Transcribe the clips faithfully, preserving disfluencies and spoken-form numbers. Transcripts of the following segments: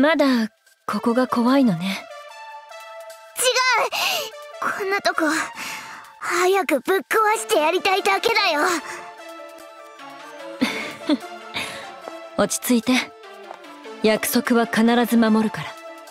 まだここが怖いのね。 違う、こんなとこ早くぶっ壊してやりたいだけだよ。 落ち着いて。約束は必ず守るから。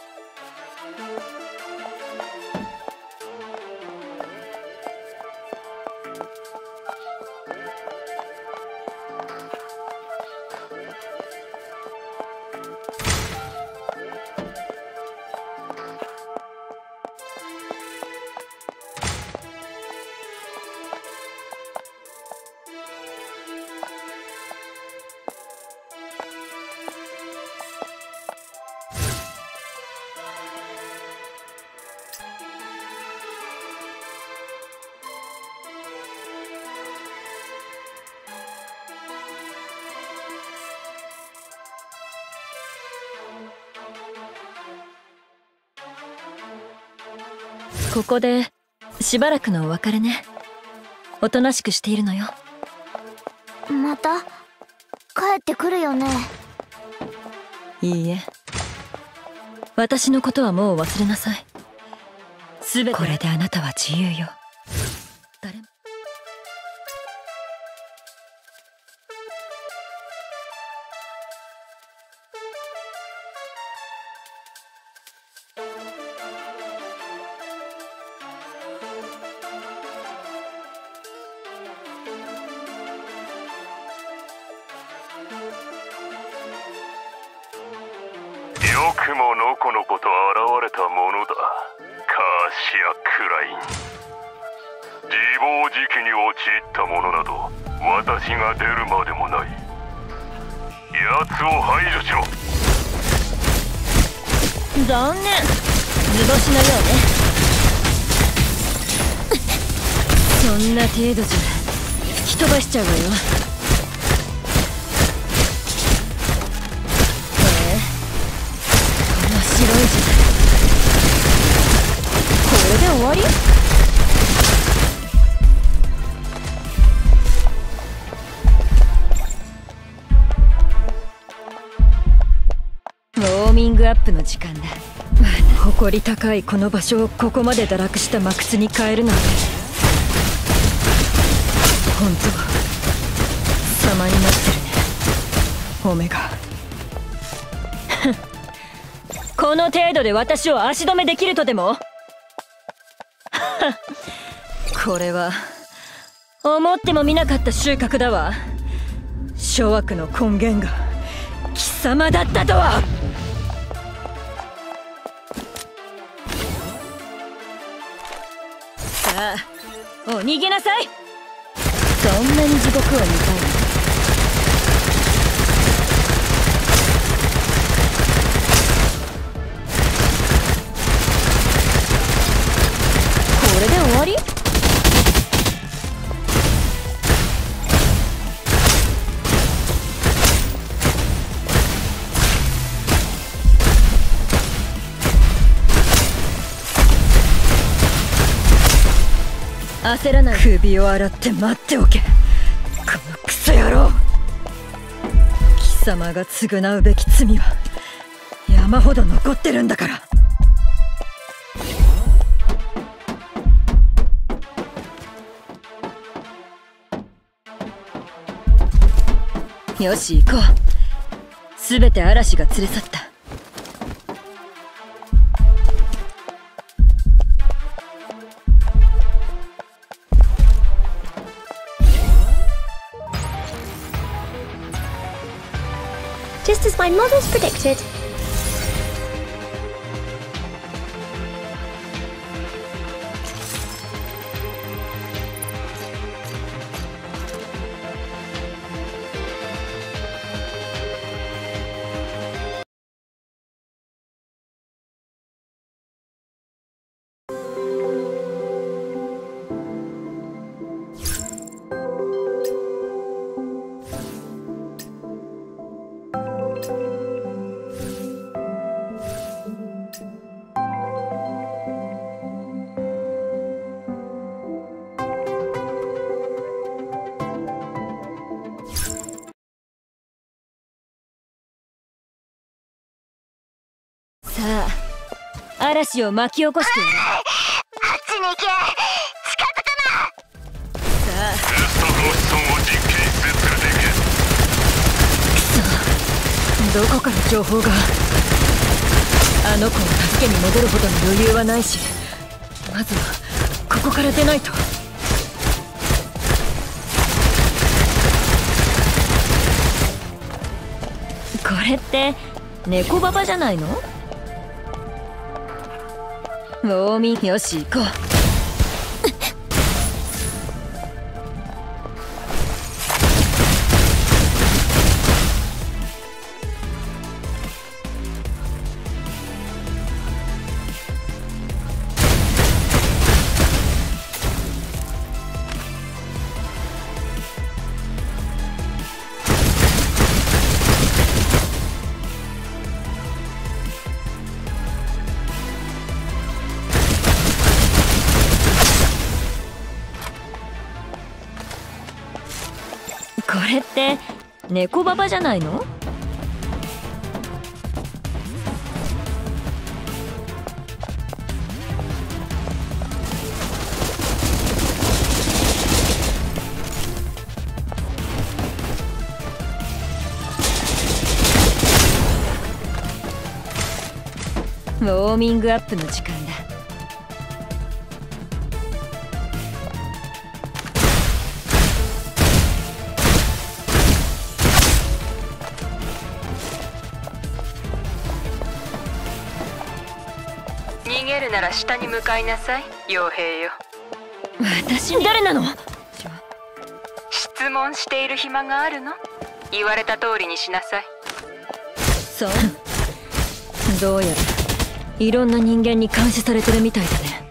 ここでしばらくのお別れね。おとなしくしているのよ。 また帰ってくるよね。 いいえ、私のことはもう忘れなさい。すべてこれであなたは自由よ。誰もよくものこのこと現れたものだ、カーシア・クライン。自暴自棄に陥ったものなど私が出るまでもない。奴を排除しろ。 残念、図星のようね。そんな程度じゃ吹き飛ばしちゃうわよ。白い字、これで終わり？ウォーミングアップの時間だ。誇り高いこの場所をここまで堕落した魔窟に変えるなんて、本当は様になってるね、オメガ。この程度で私を足止めできるとでも？これは思ってもみなかった収穫だわ。諸悪の根源が貴様だったとは。さあ、お逃げなさい。そんなに地獄を見たいの？これで終わり？焦らない。首を洗って待っておけ、このクソ野郎。貴様が償うべき罪は山ほど残ってるんだから。よし、行こう。すべて嵐が連れ去った。 Just as my models predicted. 嵐を巻き起こしてやる。 あっちに行け。近づくな。 さあテストの子孫を実験室へ連れて行け。 どこから情報が。あの子を助けに戻るほどの余裕はないし、まずはここから出ないと。これって猫ババじゃないの？ウォーミン、よし行こう。これって猫ババじゃないの？ウォーミングアップの時間だ。 逃げるなら下に向かいなさい、傭兵よ。 私に誰なの？ 質問している暇があるの？言われた通りにしなさい。 そう。どうやらいろんな人間に監視されてるみたいだね。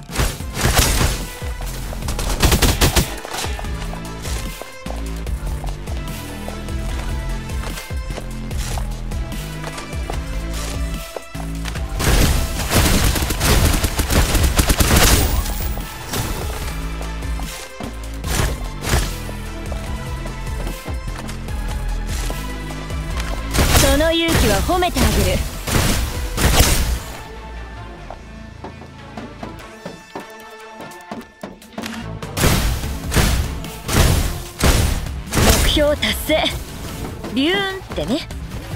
その勇気は褒めてあげる。目標達成。ビューンってね。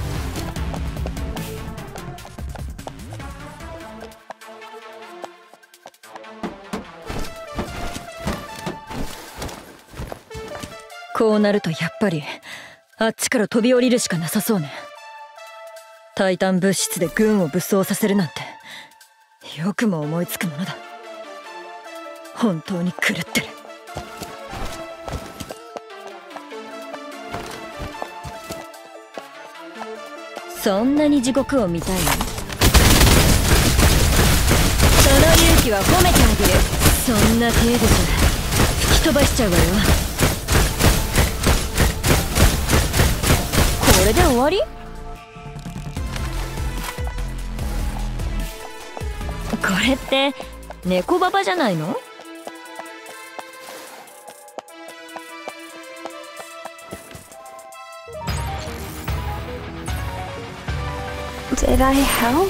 こうなるとやっぱりあっちから飛び降りるしかなさそうね。タイタン物質で軍を武装させるなんてよくも思いつくものだ。本当に狂ってる。そんなに地獄を見たいの？その勇気は褒めてあげる。そんな程度じゃ吹き飛ばしちゃうわよ。これで終わり？これって猫ババじゃないの？Did I help?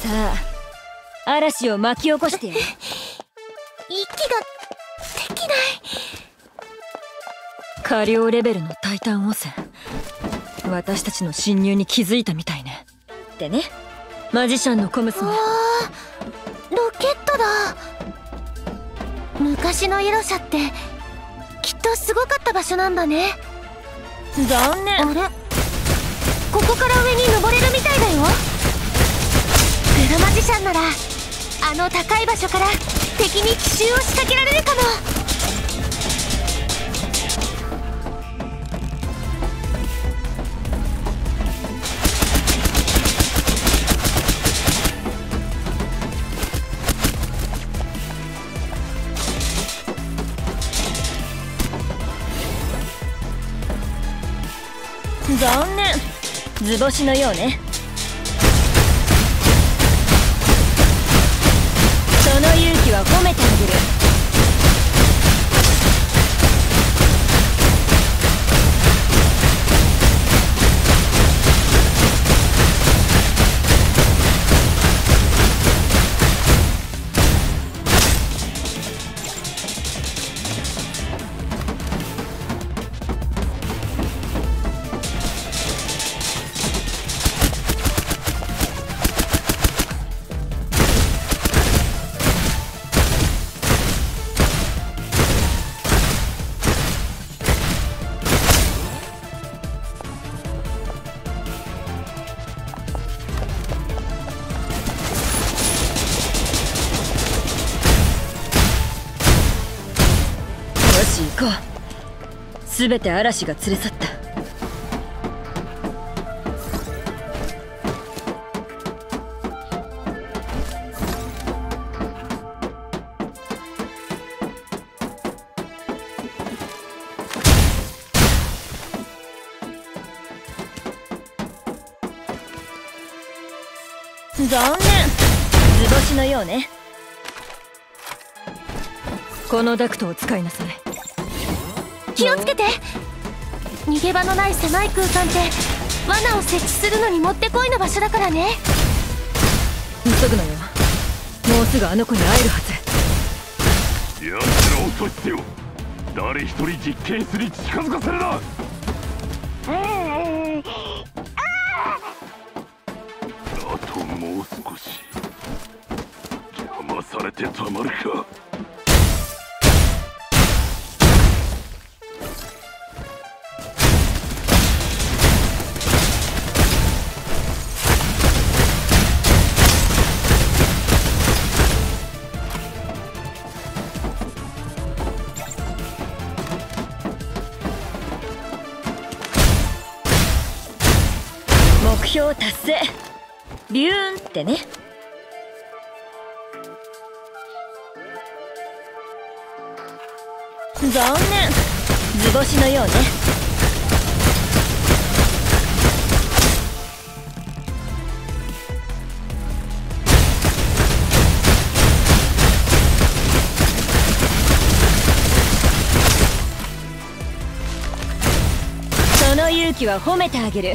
さあ嵐を巻き起こしてやる。 息ができない。 下量レベルのタイタン汚染、私たちの侵入に気づいたみたいね。でね、マジシャンの小娘。 わあ、ロケットだ。昔のイロシャってきっとすごかった場所なんだね。 残念。 あれ、ここから上に登れるみたいだよ。プロマジシャンならあの高い場所から敵に奇襲を仕掛けられるかも。 残念。図星のようね。その勇気は褒めてあげる。行こう。すべて嵐が連れ去った。残念。図星のようね。このダクトを使いなさい。 気をつけて。逃げ場のない狭い空間って罠を設置するのにもってこいの場所だからね。 急ぐのよ。もうすぐあの子に会えるはず。 奴らを阻止せよ。誰一人実験室に近づかせるな。あともう少し。邪魔されてたまるか。 目標達成。ビューンってね。残念。図星のようね。その勇気は褒めてあげる。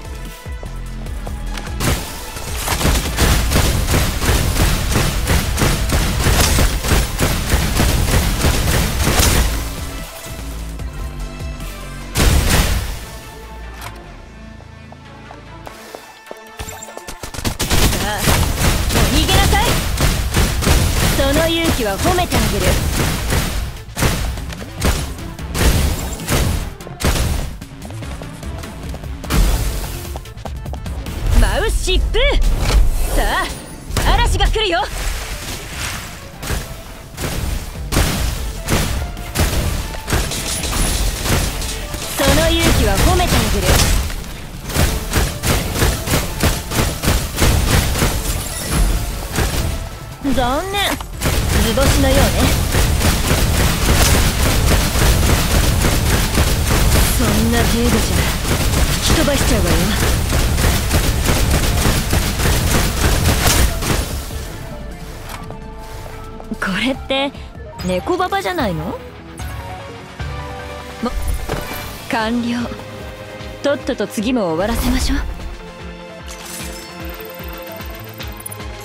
逃げなさい。その勇気は褒めてあげる。舞う疾風。さあ嵐が来るよ。その勇気は褒めてあげる。残念。図星のようね。そんな程度じゃ吹き飛ばしちゃうわよ。これって猫ババじゃないの？も完了。とっとと次も終わらせましょう。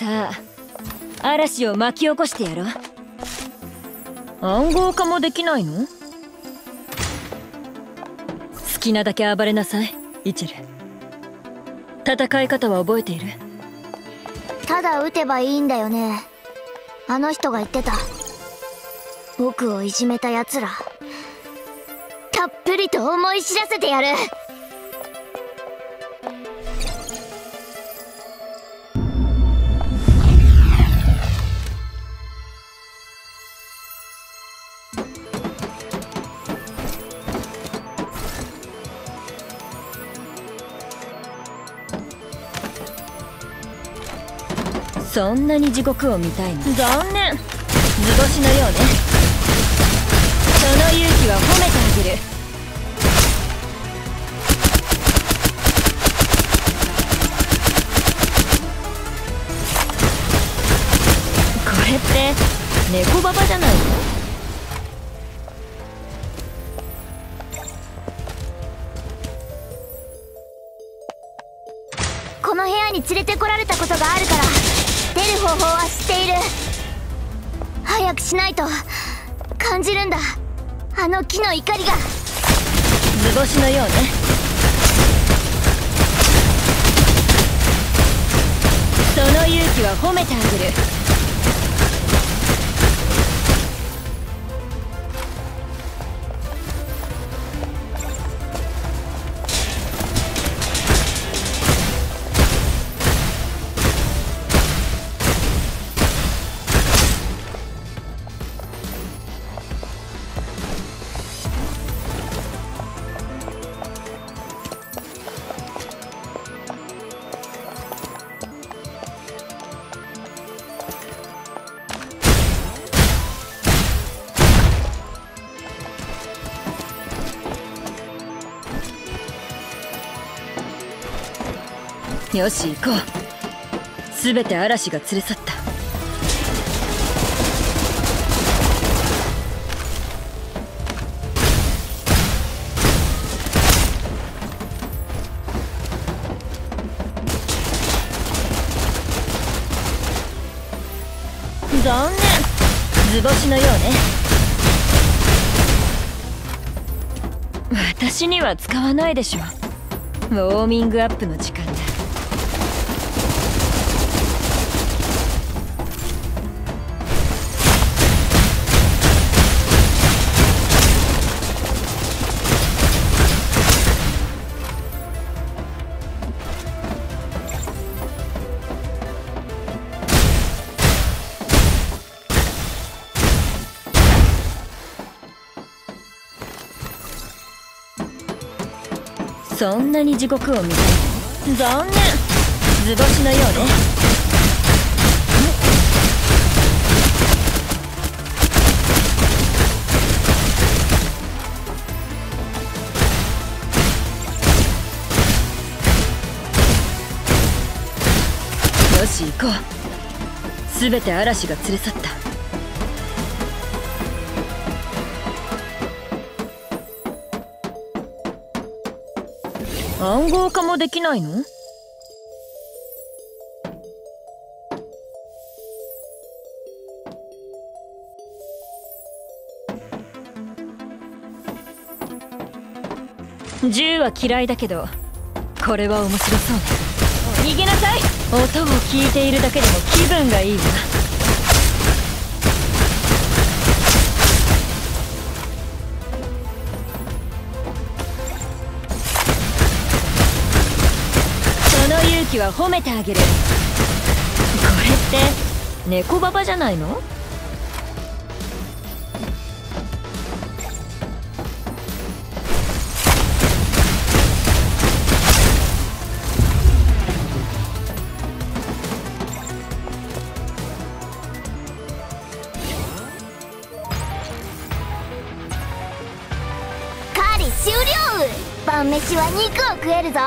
さあ嵐を巻き起こしてやろう。暗号化もできないの？好きなだけ暴れなさい、イチェル。戦い方は覚えている？ ただ撃てばいいんだよね。あの人が言ってた。僕をいじめたやつらたっぷりと思い知らせてやる。 そんなに地獄を見たいの？残念。図星のようね。その勇気は褒めてあげる。これって猫ババじゃないの？ この部屋に連れてこられたことがあるから出る方法は知っている。早くしないと。感じるんだ、あの木の怒りが。 図星のようね。その勇気は褒めてあげる。よし行こう。すべて嵐が連れ去った。残念。図星のようね。私には使わないでしょ。ウォーミングアップの時間だ。そんなに地獄を見たい？残念。図星のようね。よし行こう。すべて嵐が連れ去った。暗号化もできないの？銃は嫌いだけどこれは面白そうね。逃げなさい。音を聞いているだけでも気分がいいわ。その勇気は褒めてあげる。これって猫ババじゃないの？ 終了。晩飯は肉を食えるぞ。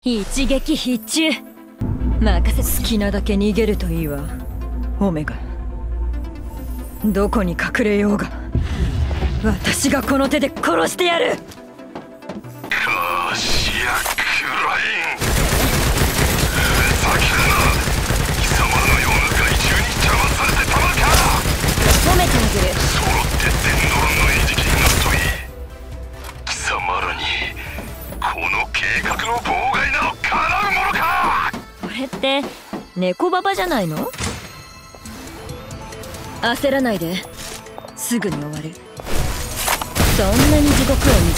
一撃必中。任せ。好きなだけ逃げるといいわオメガ。どこに隠れようが私がこの手で殺してやる。 カーシア・クライン、ふざけるな。貴様のような害虫に邪魔されてたまるか。 褒めてあげる。 揃ってデンドロンの餌食になっといい。貴様らにこの計画の妨害など叶うものか。 これって猫ババじゃないの？焦らないですぐに終わる。そんなに地獄を見たいの？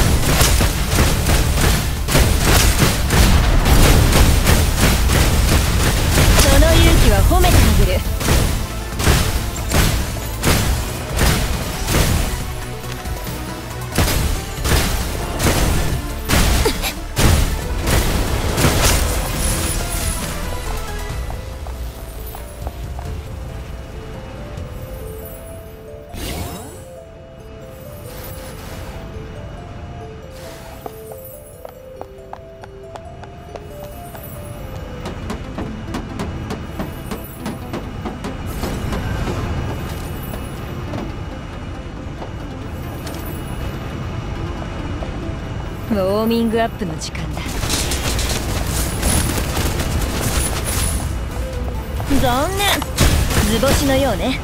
その勇気は褒めてあげる。ウォーミングアップの時間だ。残念、図星のようね。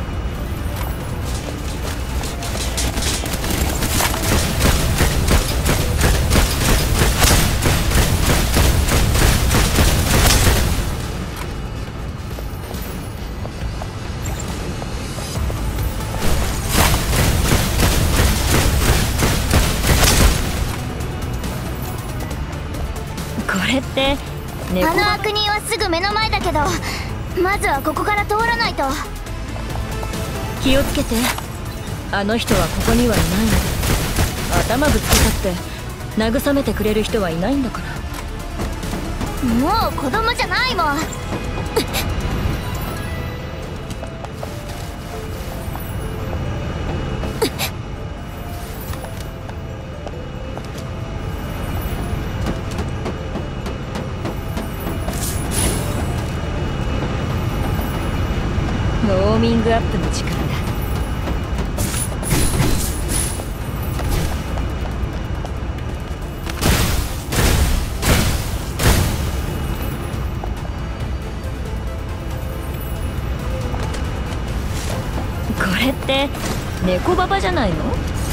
これって猫。 あの悪人はすぐ目の前だけど、まずはここから通らないと。 気をつけて、あの人はここにはいないの。頭ぶつけたって慰めてくれる人はいないんだから。 もう子供じゃないもん。 ウォーミングアップの時間だ。これって猫ババじゃないの？よ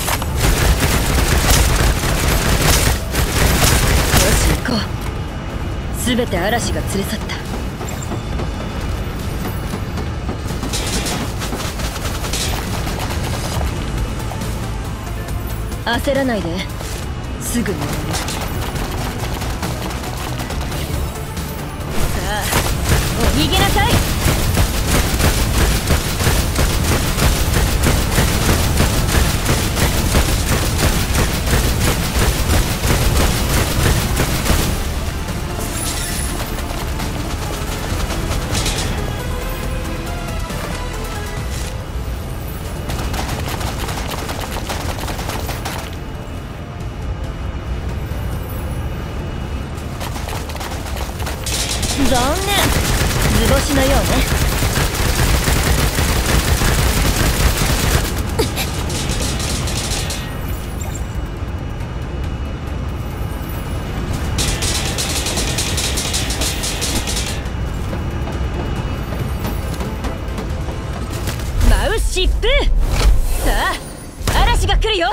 し行こう。すべて嵐が連れ去った。焦らないですぐに終わる。さあお逃げなさい。残念、図星のようね。舞う疾風。さあ嵐が来るよ。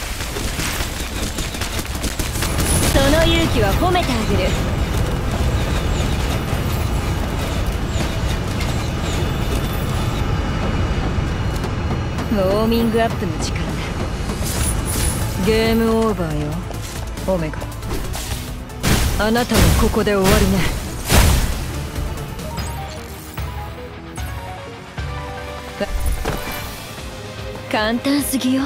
その勇気は褒めてあげる。ウォーミングアップの時間だ。ゲームオーバーよオメガ。あなたもここで終わりね。簡単すぎよ。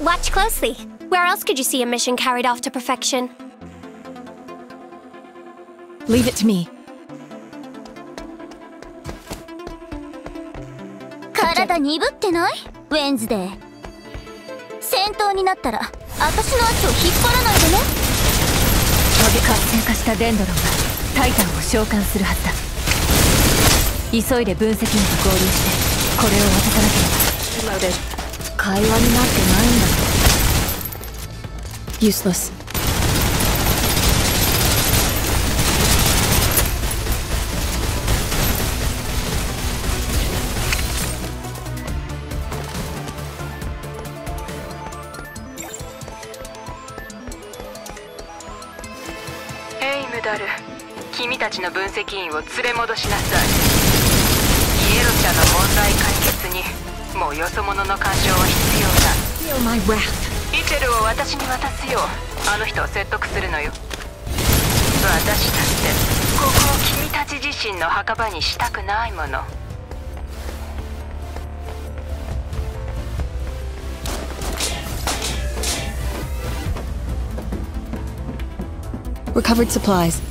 Watch closely. Where else could you see a mission carried off to perfection? Leave it to me. 体鈍ってない？ウェンズデー。戦闘になったら私の足を引っ張らないでね。 活性化したデンドロンがタイタンを召喚するはずだ。急いで分析員と合流してこれを渡さなければ。会話になってないんだ。 Useless. Hey ムダル、君たちの分析員を連れ戻しなさい。イエロちゃんの問題解決にもうよそ者の干渉は必要だ。 Feel my wrath. リチェルを私に渡すようあの人を説得するのよ。私だってここを君たち自身の墓場にしたくないもの。 Recovered supplies.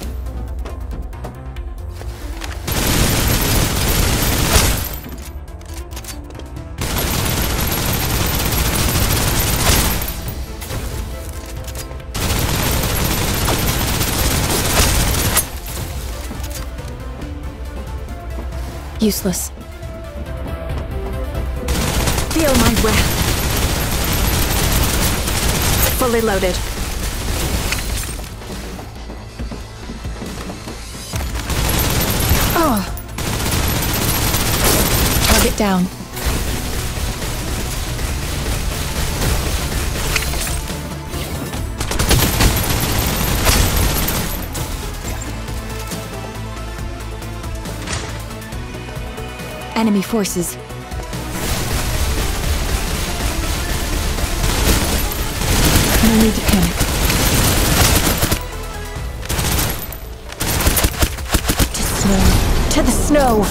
Useless. Feel my wrath. Fully loaded. Oh. Target down. Enemy forces. No need to panic. To snow. To the snow!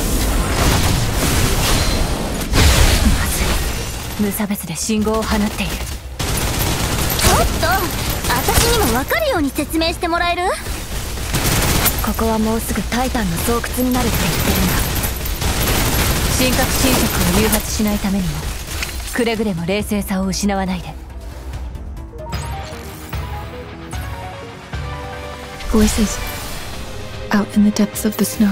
まずい。無差別で信号を放っている。 ちょっと私にも分かるように説明してもらえる？ ここはもうすぐタイタンの巣窟になるって言ってるんだ。神格侵食を誘発しないためにもくれぐれも冷静さを失わないで。 Voices. Out in the depths of the snow.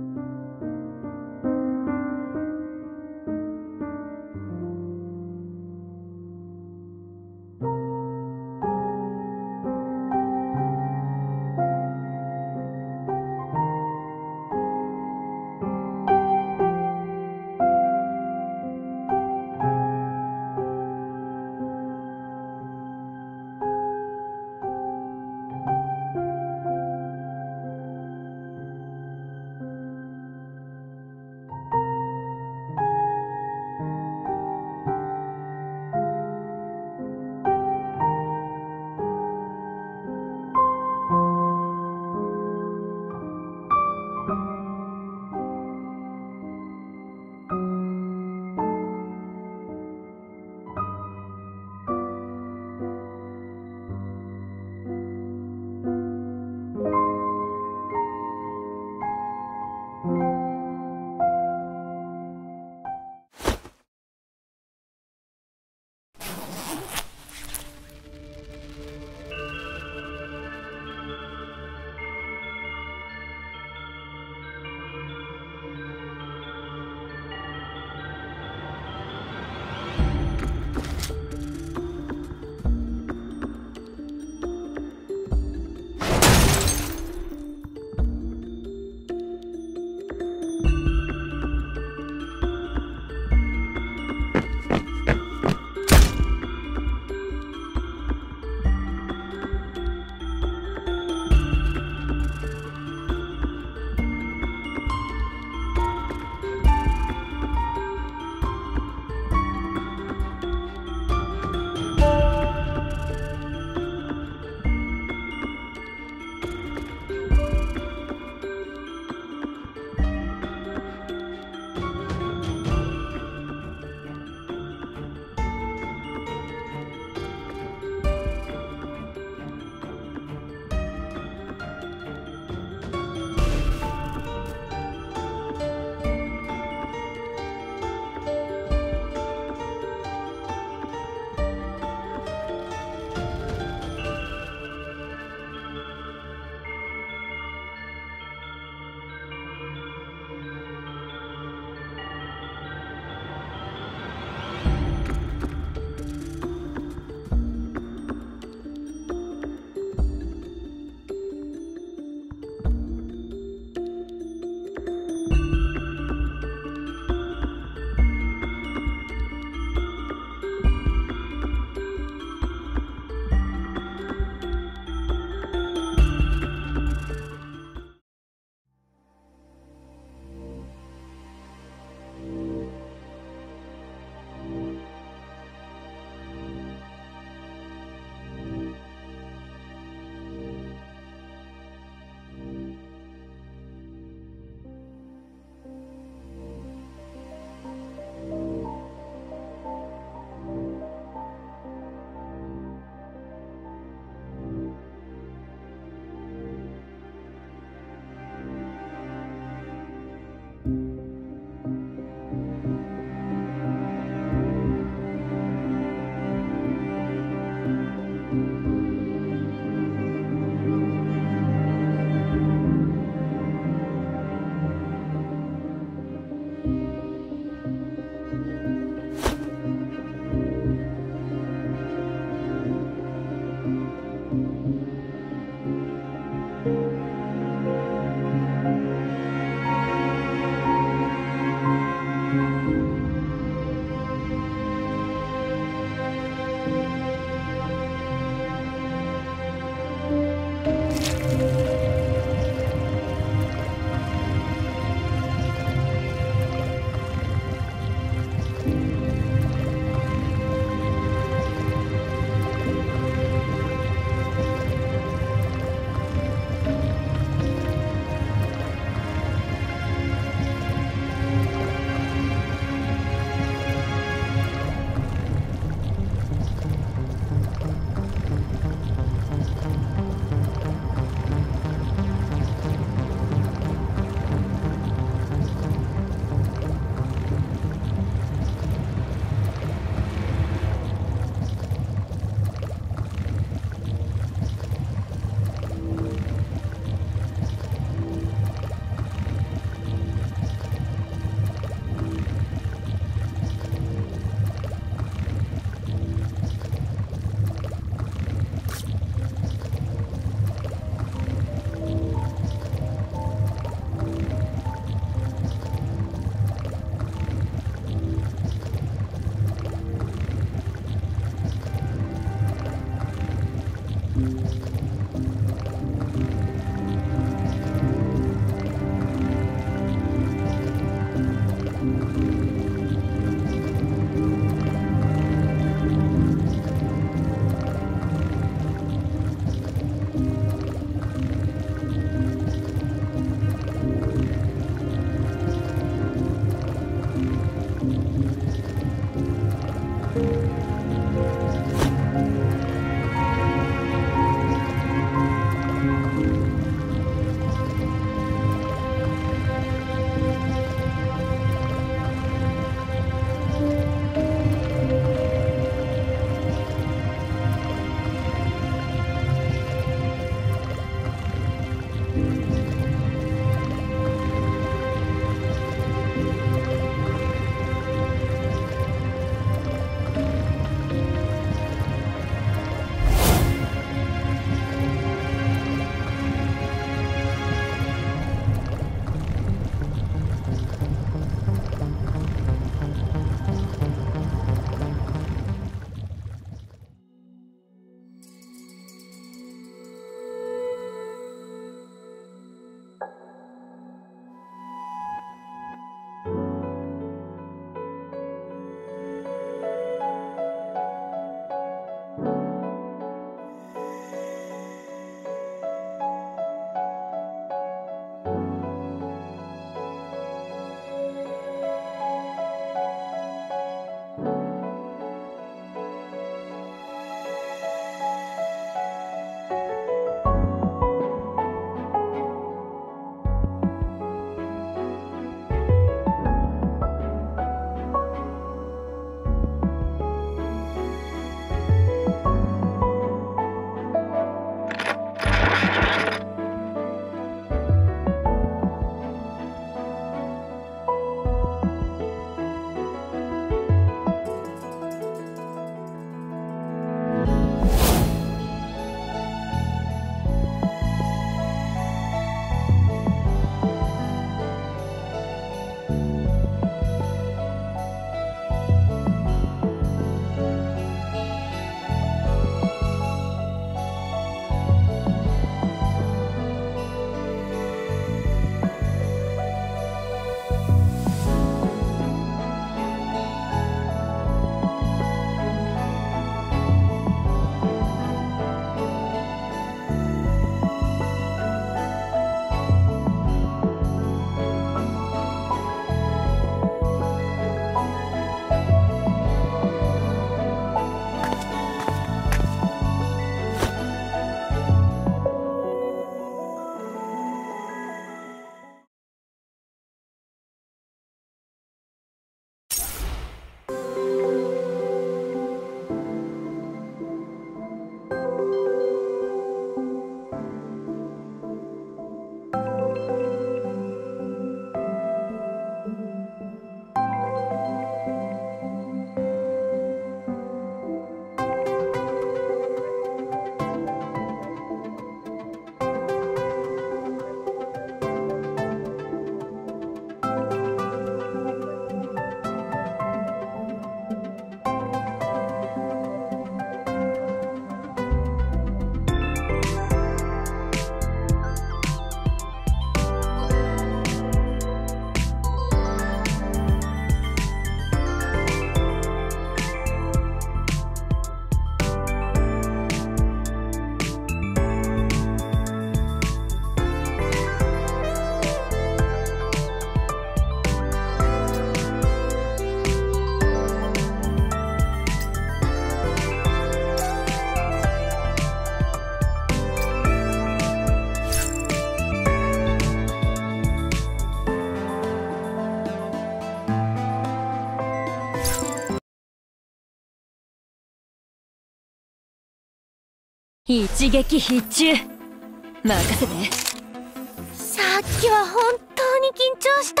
一撃必中。任せて。 さっきは本当に緊張した。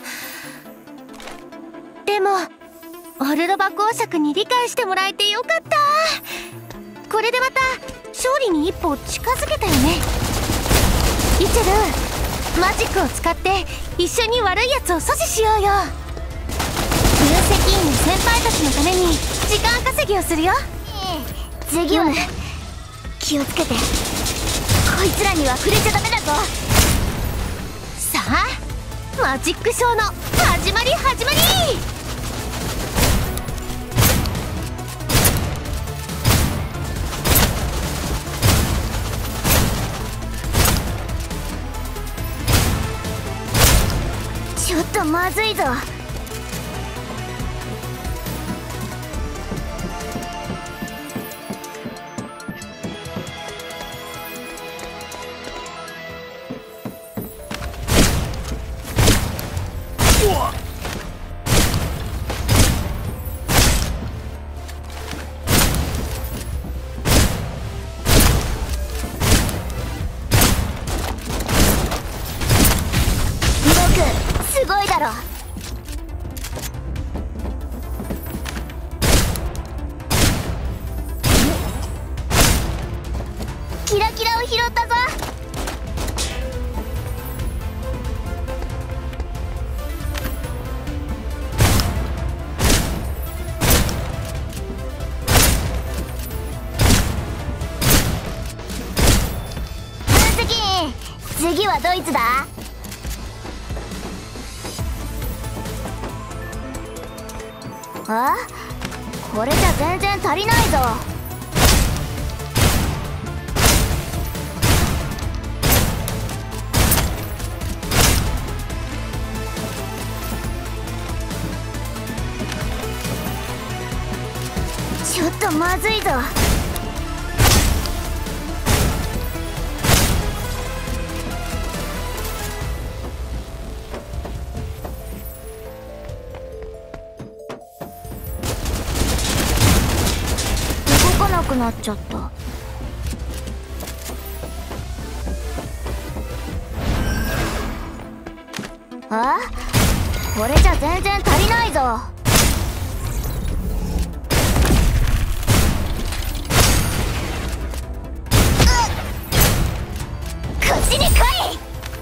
でもオルロバ公爵に理解してもらえてよかった。これでまた勝利に一歩近づけたよね。イチェル、マジックを使って一緒に悪いやつを阻止しようよ。分析員の先輩たちのために時間稼ぎをするよ。 次は、うん、気をつけて。こいつらには触れちゃダメだぞ。 さあ、マジックショーの始まり始まり。 ちょっとまずいぞ。すごいだろ。キラキラを拾ったぞ。分析員、次はドイツだ。あ？これじゃ全然足りないぞ。ちょっとまずいぞ。なくなっちゃった。あ？これじゃ全然足りないぞ。こっちに来い。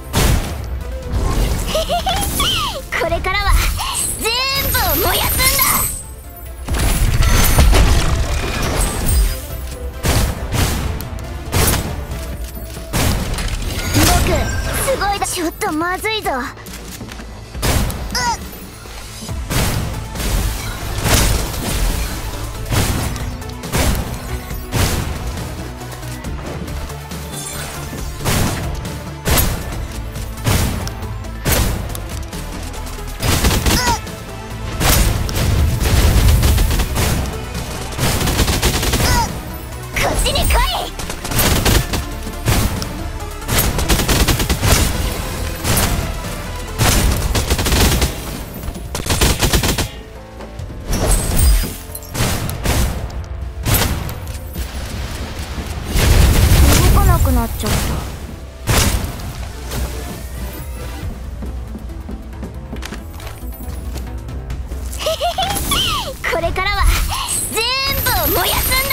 これからは全部燃やすんだ。すごいだ。ちょっとまずいぞ。こっちに来い。なっちゃった。これからは全部燃やすん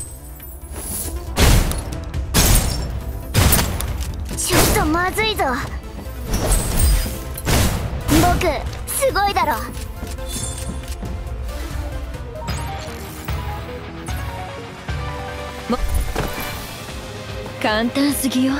だ。ちょっとまずいぞ。僕すごいだろ。 簡単すぎよ。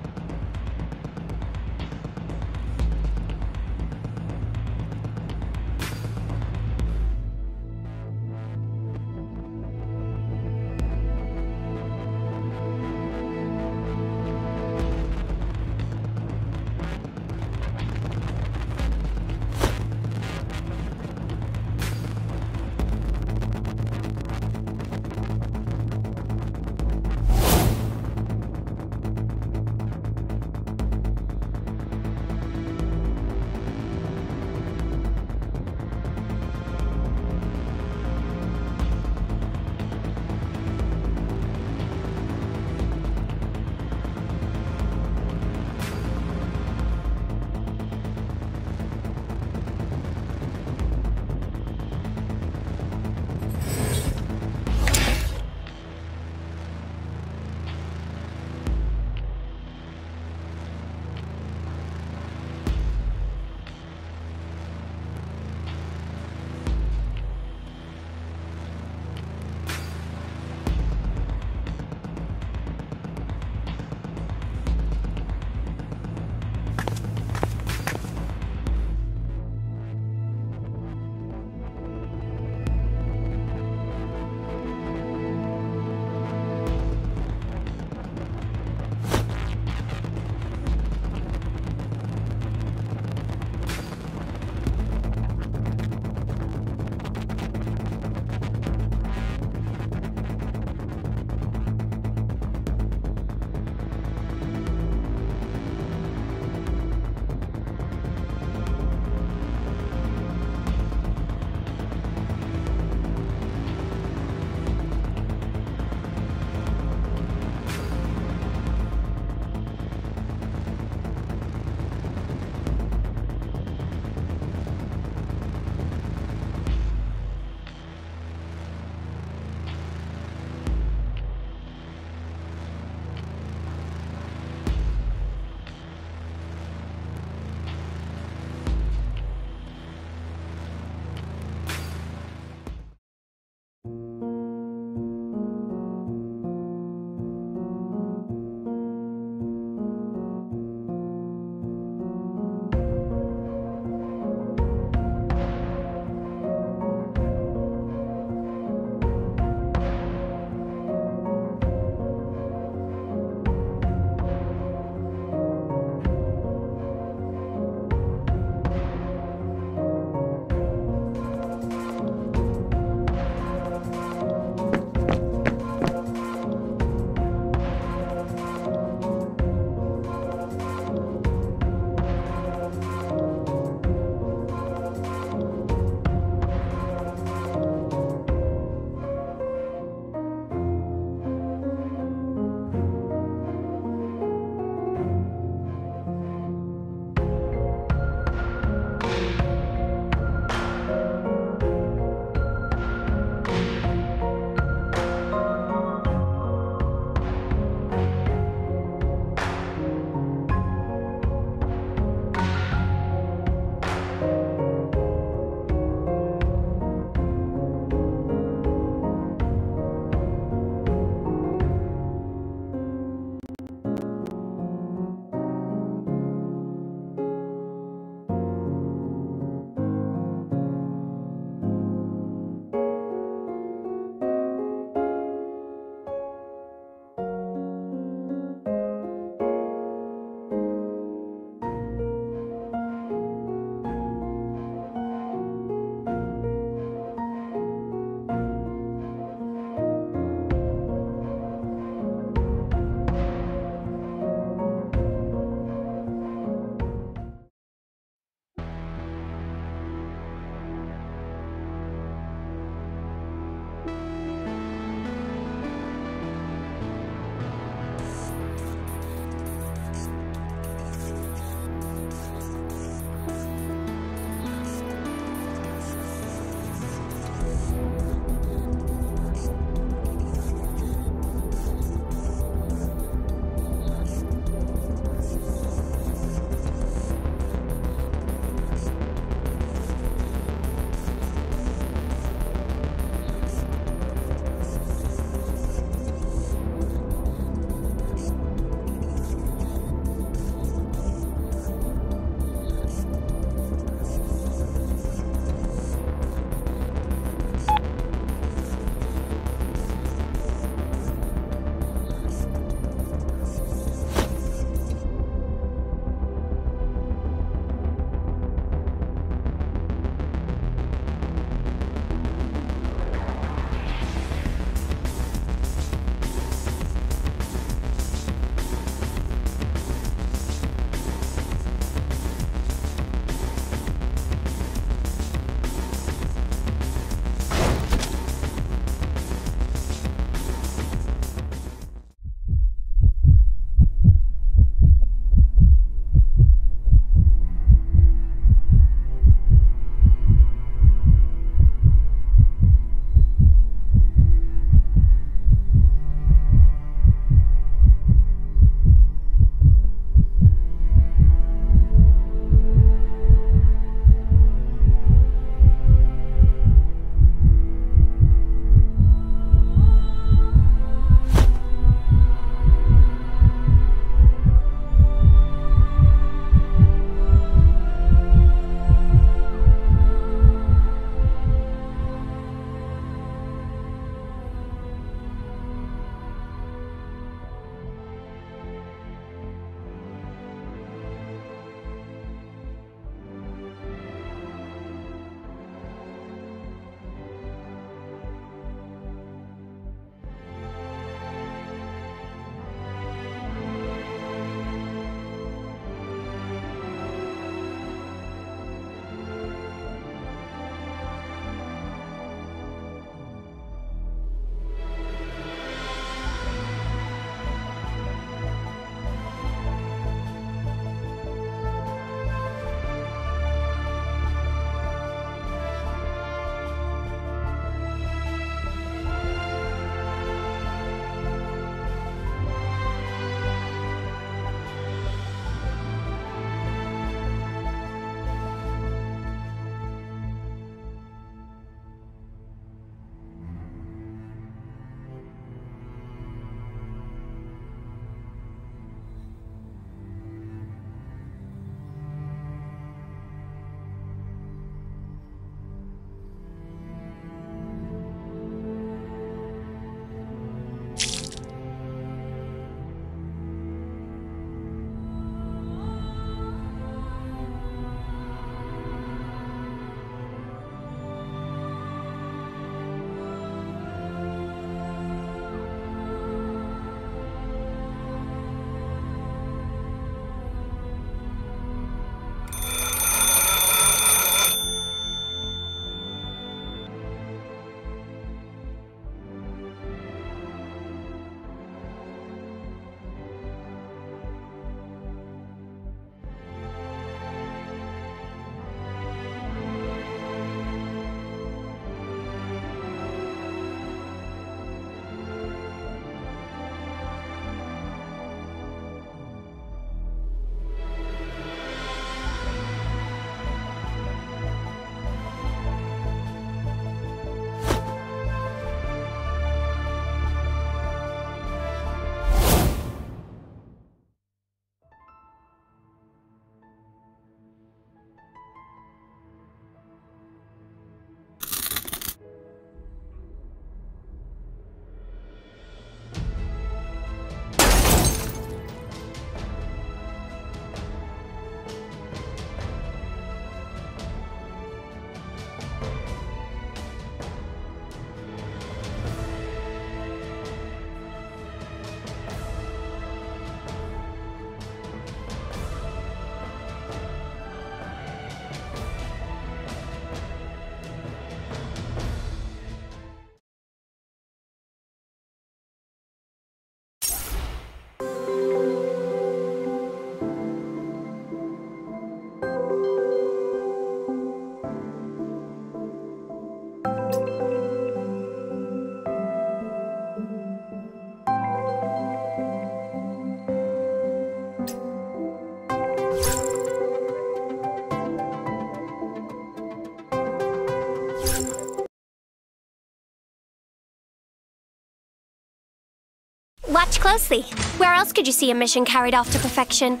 closely. Where else could you see a mission carried off to perfection?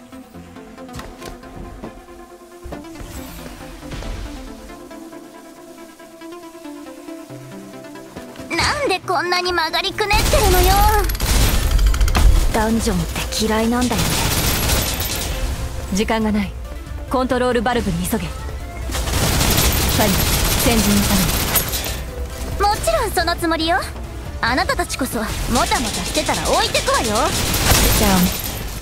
なんでこんなに曲がりくねってるのよ。ダンジョンって嫌いなんだよね。 時間がない。コントロールバルブに急げ。ファニー、先陣に頼む。 もちろんそのつもりよ。あなたたちこそもたもたしてたら置いてくわよ。 Sit down.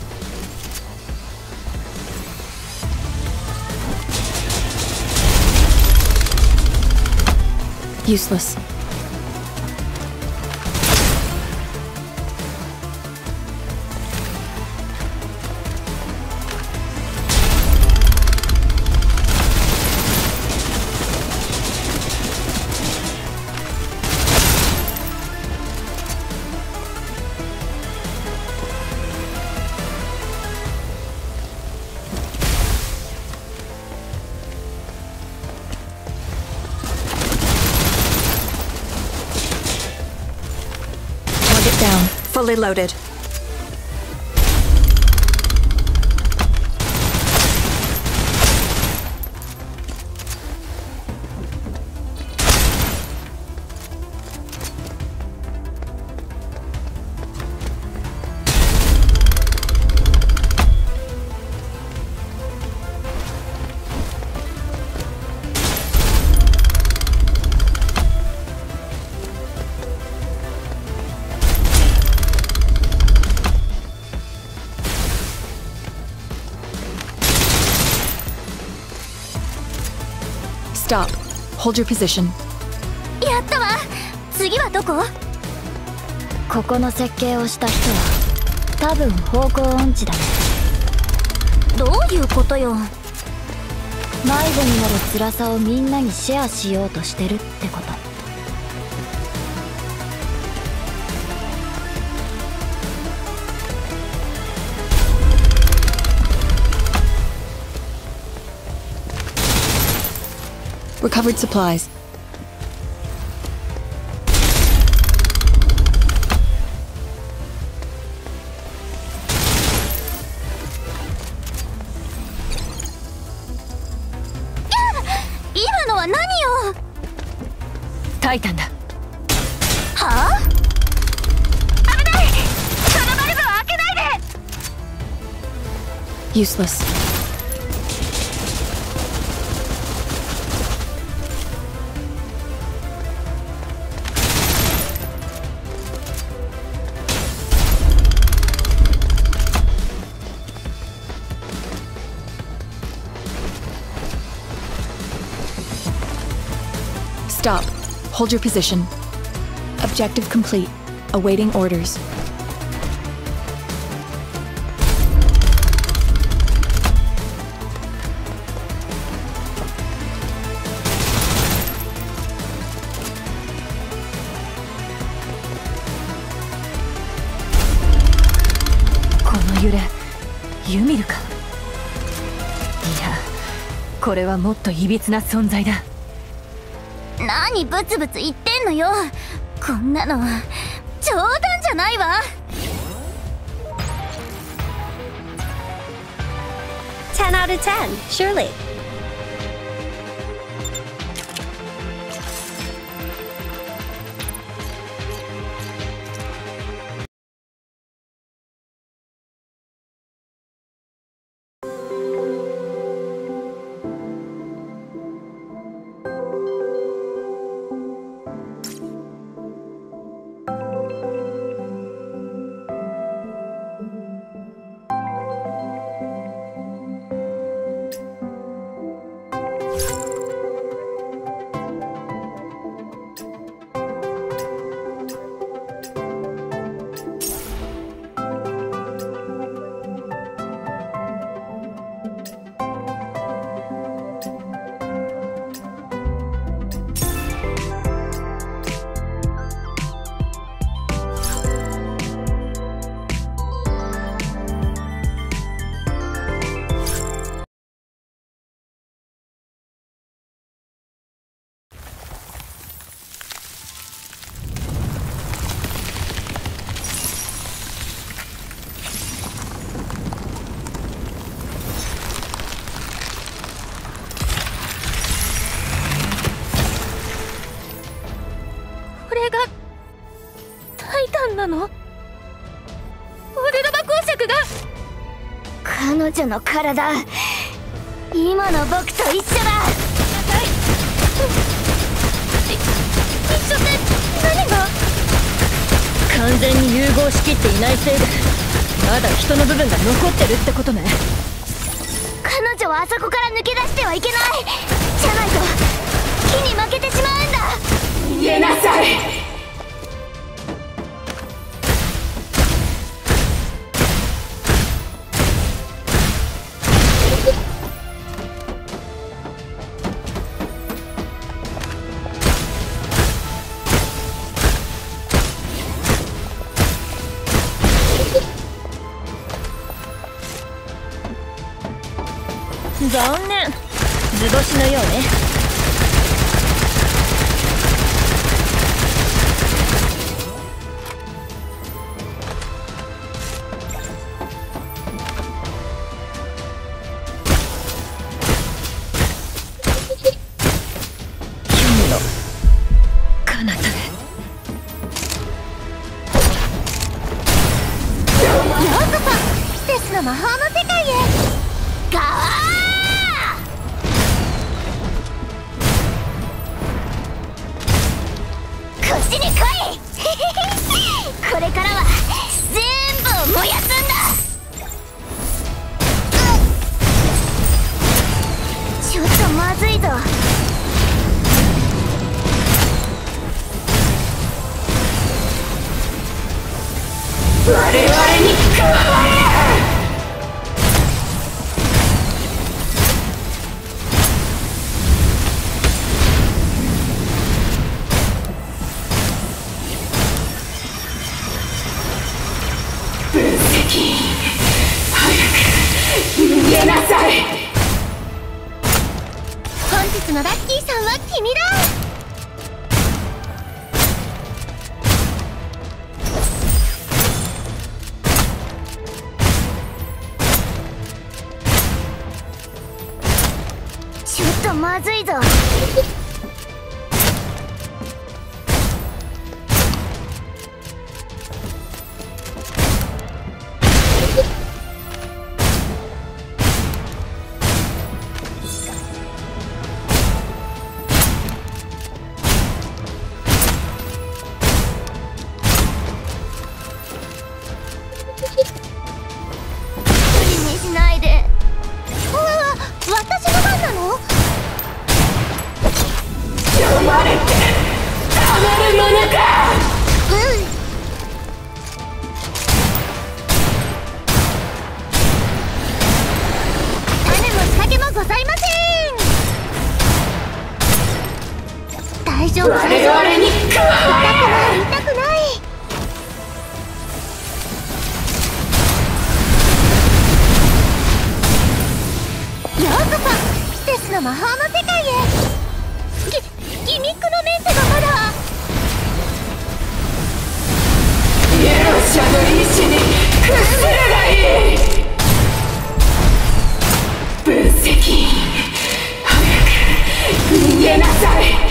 Useless. Down. Fully loaded. Stop. Hold your position. やったわ。次はどこ？ここの設計をした人は多分方向音痴だね。どういうことよ。迷子になる辛さをみんなにシェアしようとしてるってこと。 Recovered supplies. Yeah! 今のは何よ。 タイタンだ。 はあ？危ない！そのバルブを開けないで！ Useless. Stop. Hold your position. Objective complete. Awaiting orders. This揺れ、ユミルか。いや、これはもっといびつな存在だ。 何ブツブツ言ってんのよ。こんなの冗談じゃないわ。 ten out of ten, surely. 女の体、今の僕と一緒だ。一緒って何が？ 完全に融合しきっていないせいでまだ人の部分が残ってるってことね。 彼女はあそこから抜け出してはいけない。じゃないと木に負けてしまうんだ。 逃げなさい。 残念、図星のようね。君の彼方へ。 ようこそ季節の魔法の世界へ。ガワー！こっちに来いこれからは全部を燃やすんだ。ちょっとまずいぞ。 我々に加われ！分析、早く逃げなさい。 本日のラッキーさんは君だ。ちょっとまずいぞ。無理にしないで。うわわ、私の番なの？ 読まれてたまるものか。 うん。種も仕掛けもございません。大丈夫、 我々に加われ！ 痛くない、痛くない。ようこそ季節の魔法の世界へ。ギギミックのメンテがまだ。 イエロー社の意志に屈するがいい。分析、早く逃げなさい。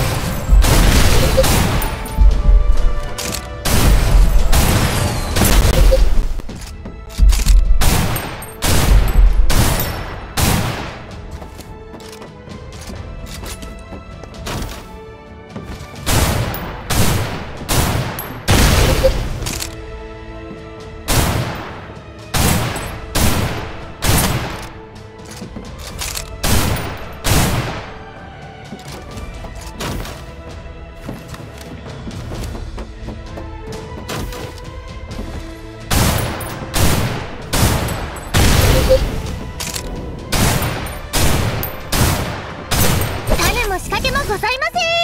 種も仕掛けもございません。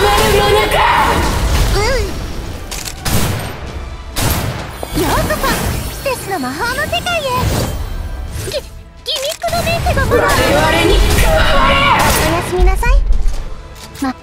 ようこそステスの魔法の世界へ。ギギミックのメンテがまだ。我々に加われ。おやすみなさい。ま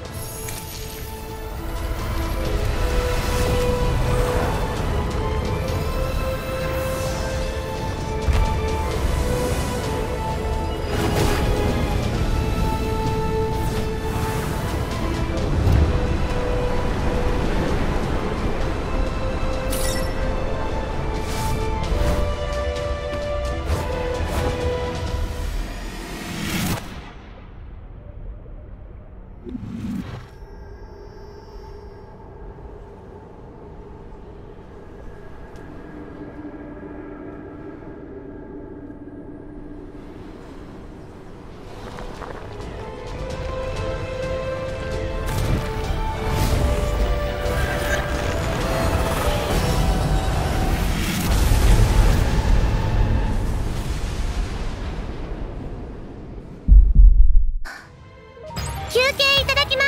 休憩いただきます。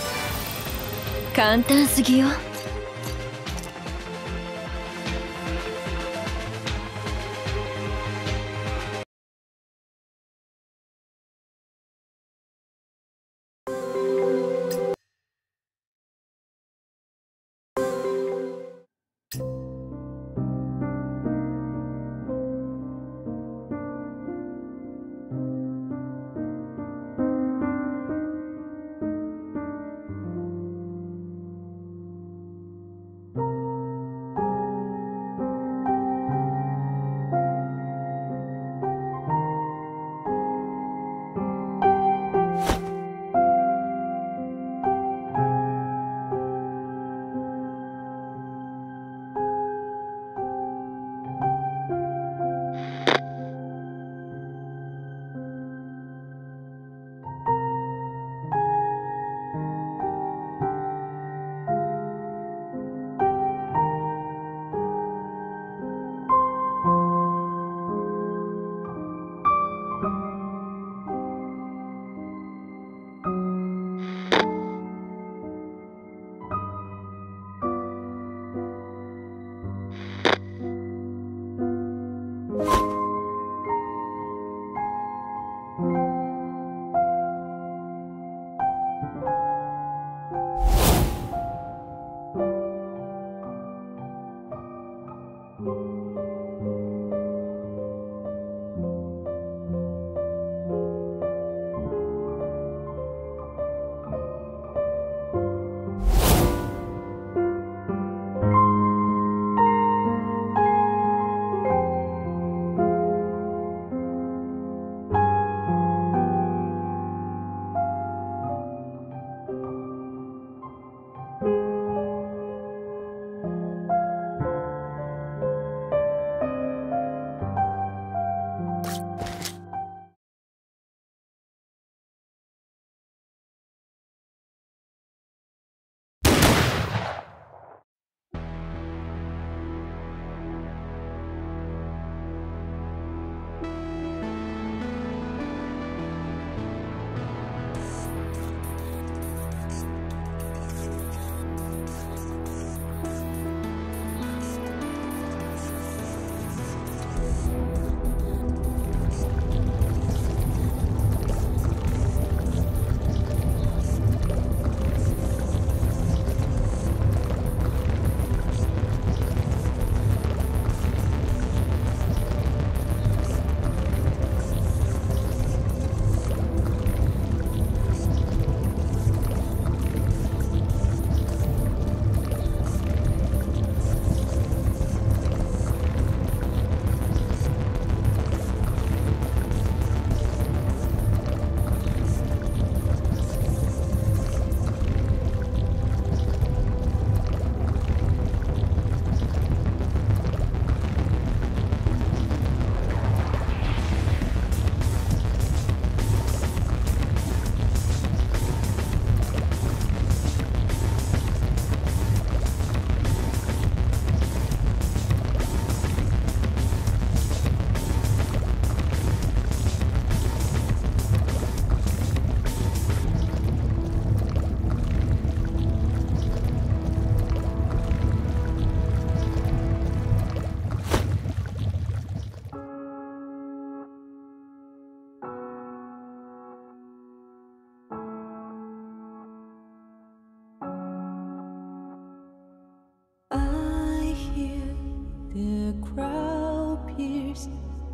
簡単すぎよ。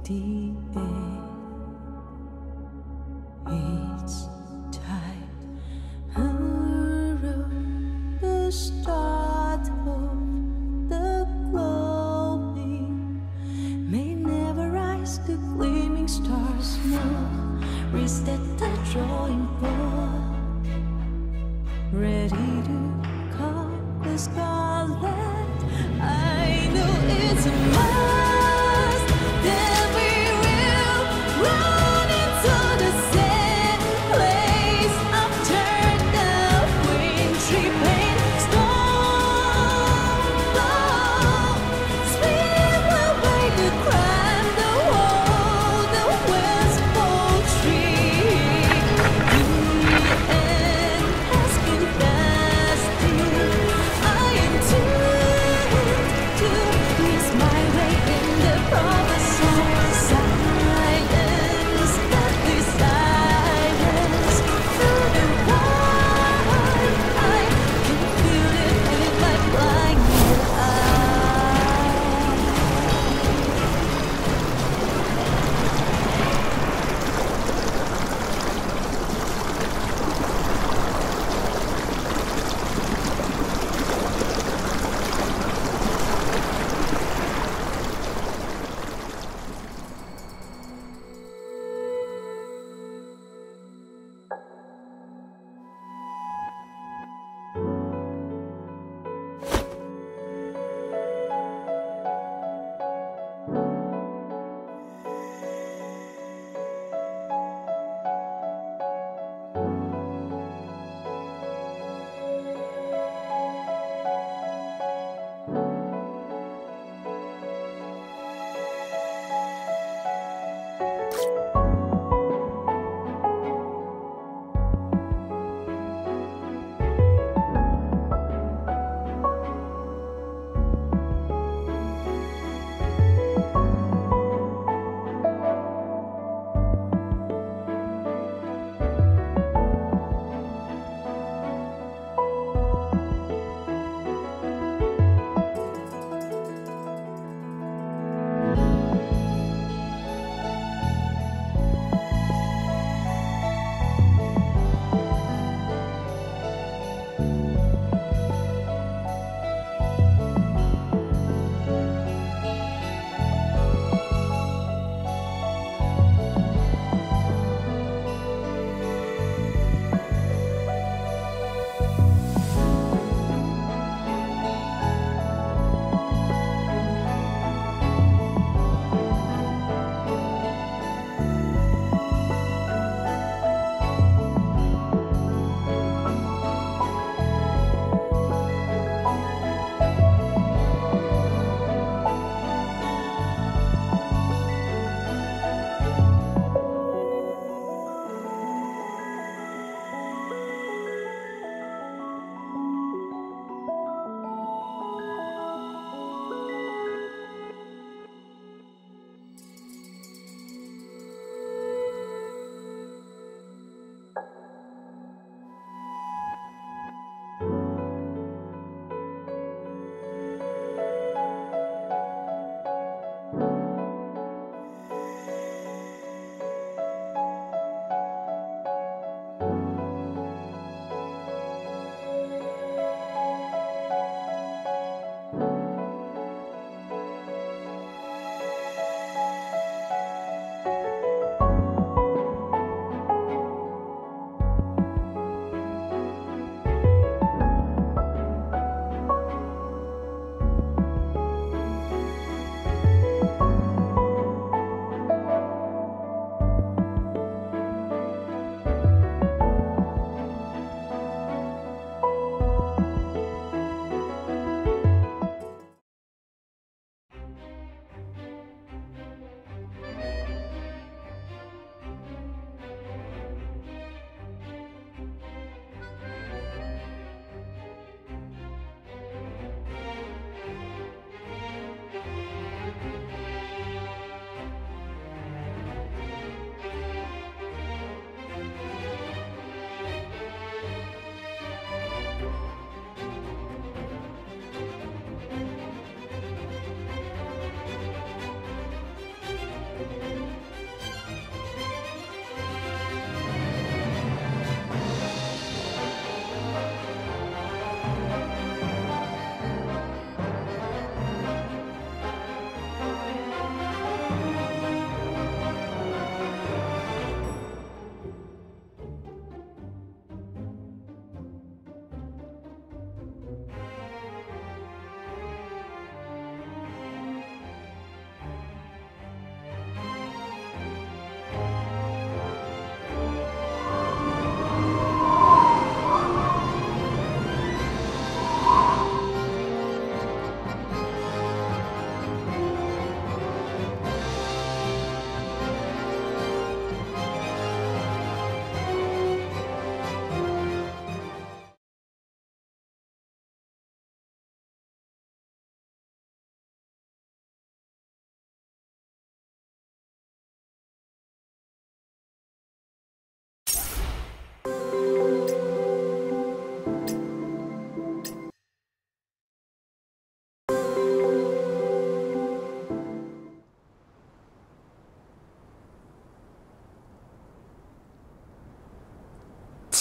the end. It's time around the start of the glowing may never rise to gleaming stars. No, reset the drawing board, ready to conquer scarlet. I know it's a must that we will run into the same place after the wintry pain storm blow. Sweep away the crime, the wall, the west poultry. The end has been fasting. I intend to miss my way in.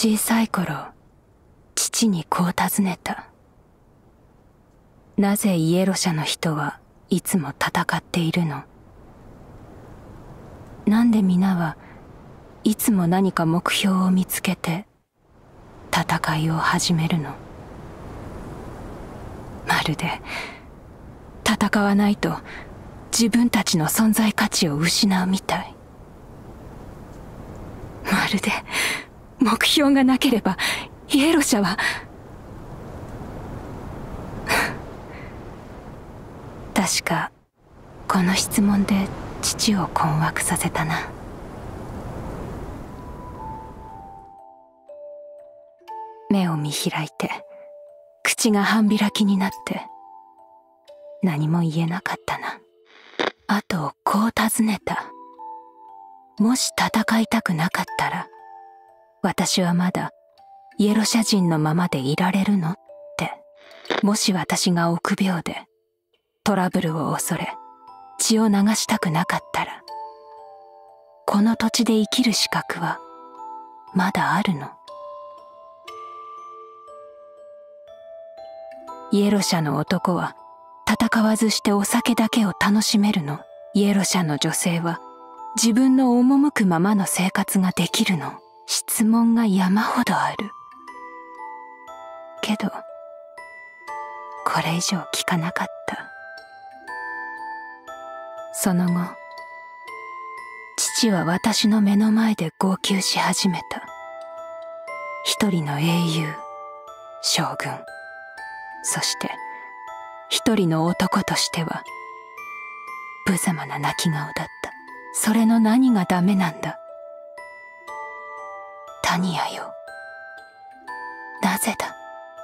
小さい頃、父にこう尋ねた。なぜイエロ社の人はいつも戦っているの？なんで皆はいつも何か目標を見つけて戦いを始めるの？まるで戦わないと自分たちの存在価値を失うみたい。まるで目標がなければイエロ社は確かこの質問で父を困惑させたな。目を見開いて口が半開きになって何も言えなかったな。あとこう尋ねた。もし戦いたくなかったら私はまだイエロ社人のままでいられるのって。もし私が臆病でトラブルを恐れ血を流したくなかったらこの土地で生きる資格はまだあるの？イエロ社の男は戦わずしてお酒だけを楽しめるの？イエロ社の女性は自分の赴くままの生活ができるの？質問が山ほどある。けどこれ以上聞かなかった。その後、父は私の目の前で号泣し始めた。一人の英雄、将軍、そして一人の男としては無様な泣き顔だった。それの何がダメなんだ？タニアよ、なぜだ？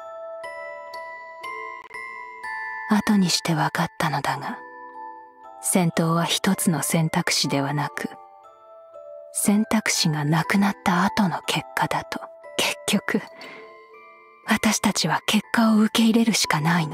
後にして分かったのだが、戦闘は一つの選択肢ではなく、選択肢がなくなった後の結果だと。結局、私たちは結果を受け入れるしかないの。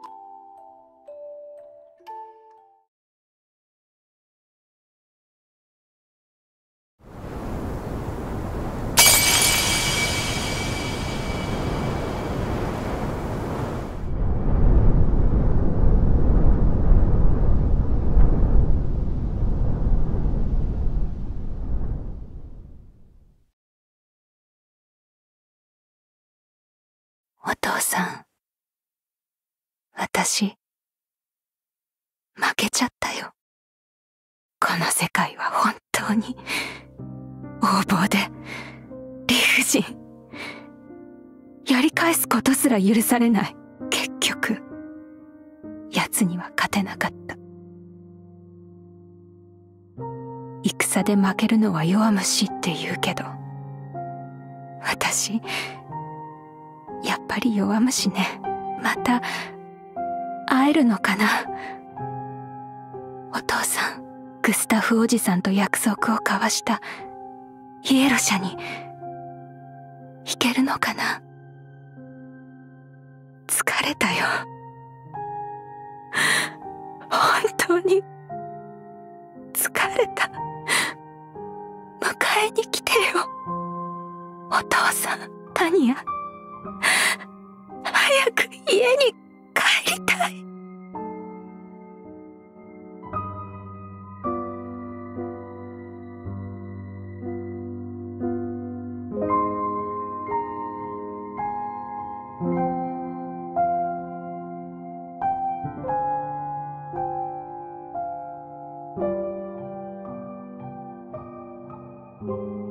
お父さん、私、負けちゃったよ。この世界は本当に、横暴で、理不尽。やり返すことすら許されない。結局、奴には勝てなかった。戦で負けるのは弱虫って言うけど、私、やっぱり弱虫ね。また会えるのかな？お父さん、グスタフおじさんと約束を交わしたイエロ社に行けるのかな？疲れたよ。本当に疲れた。迎えに来てよ。お父さん、タニア。早く家に帰りたい。 うん。